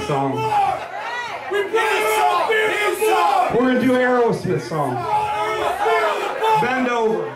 song. We're gonna do Aerosmith song. Bend over.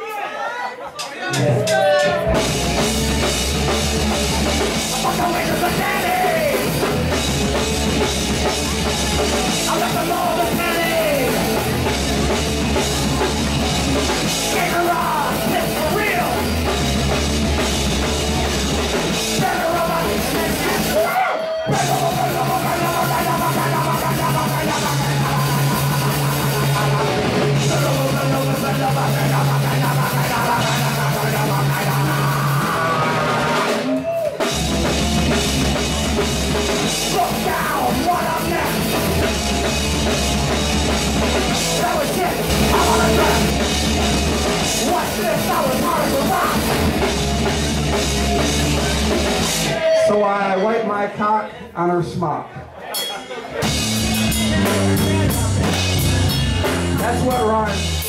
So I wipe my cock on her smock. That's what rhymes.